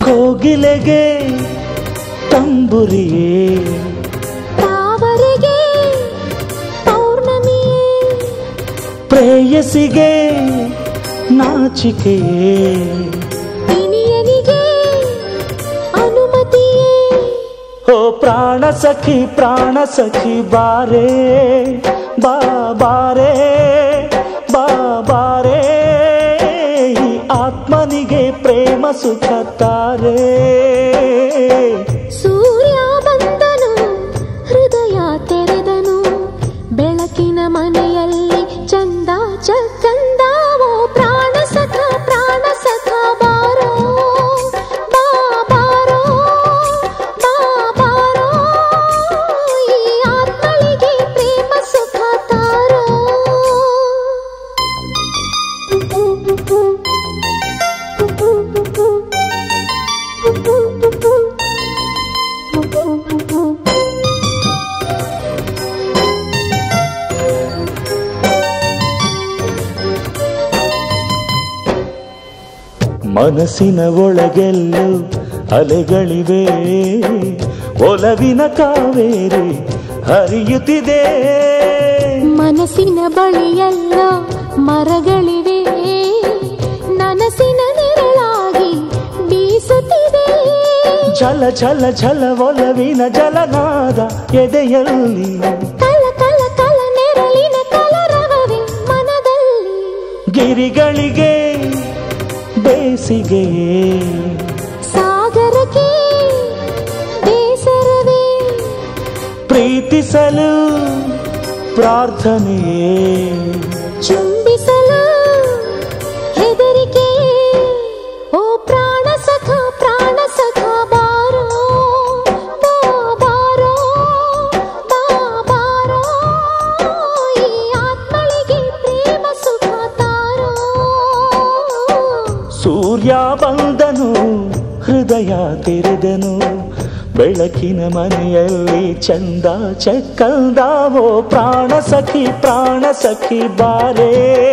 ಕೋಗಿಲೆಗೆ ತಂಬುರಿಯೇ ತಾವರೆಗೆ ಪೌರ್ಣಮಿಯೇ ಪ್ರೇಯಸಿಗೆ ನಾಚಿಕೆಯೇ ಇನಿಯನಿಗೆ ಅನುಮತಿಯೇ ಓ ಪ್ರಾಣ ಸಖಿ ಬಾರೆ ಬಾರೆ ಬಾರೆ ಈ ಆತ್ಮನಿಗೆ ಪ್ರೇಮ ಸುಖ ತಾರೆ ಸೂರ್ಯ ಬಂದನು ಹೃದಯ ತೆರೆದನು ಬೆಳಕಿನ ಮನೆಯಲ್ಲಿ ಚಂದ ಚಂದವೋ ಪ್ರಾಣ ಸಖ ಬಾರೋ ಬಾರೋ ಬಾರೋ ಈ ಆತ್ಮಳಿಗೆ ಪ್ರೇಮ ಸುಖ ತಾರೋ ಮನಸ್ಸಿನ ಒಳಗೆಲ್ಲೂ ಅಲೆಗಳಿವೆ ಒಲವಿನ ಕಾವೇರಿ ಹರಿಯುತ್ತಿದೆ ಮನಸ್ಸಿನ ಬಳಿಯೆಲ್ಲೋ ಮರಗಳಿವೆ ನನಸಿನ ನೆರಳಾಗಿ ಬೀಸುತ್ತಿದೆ ಝಲ ಝಲ ಝಲ ಒಲವಿನ ಜಲನಾದ ಎದೆಯಲ್ಲಿ ಕಲ ಕಲ ಕಲ ನೆರಳಿನ ಕಲರವವೇ ಮನದಲ್ಲಿ ಗಿರಿಗಳಿಗೆ ಬೇಸಿಗೆಯೇ ಸಾಗರಕ್ಕೆ ಬೇಸರವೇ ಪ್ರೀತಿಸಲು ಪ್ರಾರ್ಥನೆಯೇ ಚುಂಬಿಸಲು ಹೆದರಿಕೆಯೇ ಓ ಪ್ರಾಣ ಸಖ ಬಾರೋ ಬಾರೋ ಬಾರೋ ಈ ಆತ್ಮಳಿಗೆ ಪ್ರೇಮ ಸುಖ ತಾರೋ ಸೂರ್ಯ ಬಂದನು ಹೃದಯ ತೆರೆದನು ಬೆಳಕಿನ ಮನೆಯಲ್ಲಿ ಚಂದ ಚಕ್ಕಂದಾವೋ ಪ್ರಾಣ ಸಖಿ ಬಾರೆ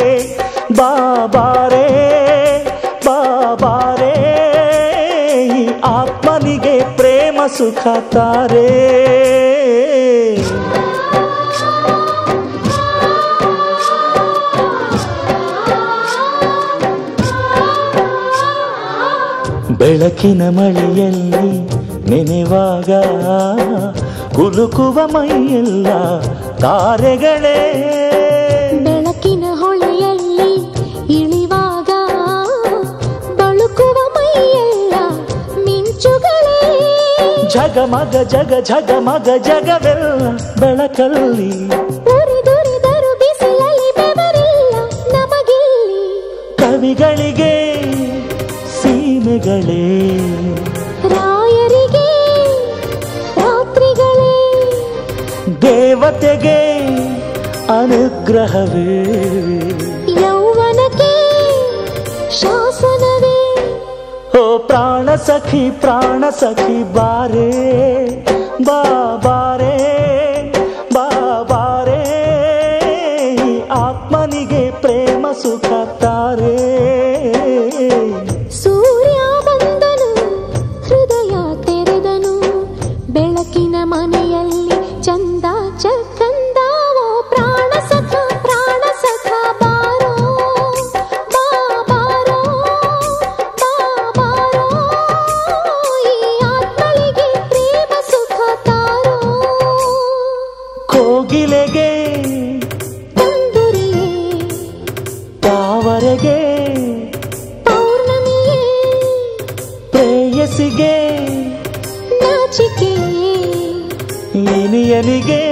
ಬಾರೆ ಈ ಆತ್ಮನಿಗೆ ಪ್ರೇಮ ಸುಖ ತಾರೆ ಬೆಳಕಿನ ಮಳೆಯಲ್ಲಿ ನೆನೆವಾಗ ಕುಲುಕುವ ಮೈಯೆಲ್ಲ ತಾರೆಗಳೇ ಬೆಳಕಿನ ಹೊಳೆಯಲ್ಲಿ ಇಳಿವಾಗ ಬಳುಕುವ ಮೈಯೆಲ್ಲ ಮಿಂಚುಗಳೇ ಜಗಮಗ ಜಗವೆಲ್ಲ ಬೆಳಕಲ್ಲಿ ಉರಿದುರಿದರು ಬಿಸಿಲಲ್ಲಿ ಬೆವರಿಲ್ಲ ನಮಗಿಲ್ಲಿ ಕವಿಗಳಿಗೆ ಸೀಮೆಗಳೇ ರಾಯರಿಗೆ ರಾತ್ರಿಗಳೇ ದೇವತೆಗೆ ಅನುಗ್ರಹವೇ ಯೌವನಕ್ಕೆ ಶಾಸನವೇ ಓ ಪ್ರಾಣ ಸಖಿ ಬಾರೆ ಬಾರೆ ಈ ಆತ್ಮನಿಗೆ ಪ್ರೇಮ ಸುಖ ತಾರೆ ಸೂರ್ಯ ಬಂದನು ಹೃದಯ ತೆರೆದನು ಬೆಳಕಿನ ಮನೆಯಲ್ಲಿ ಚಂದ ಚಕ್ಕಂದಾವೋ ಪ್ರಾಣ ಸಖ ಬಾರೋ ಬಾರೋ ಈ ಆತ್ಮಳಿಗೆ ಪ್ರೇಮ ಸುಖ ತಾರೋ ಕೋಗಿಲೆಗೆ ತಂದುರಿಯೇ ತಾವರೆಗೆ ಪೌರ್ಣಮಿಯೇ ಪ್ರೇಯಸಿಗೆ ನಾಚಿಕೆಯೇ ಇನಿಯನಿಗೆ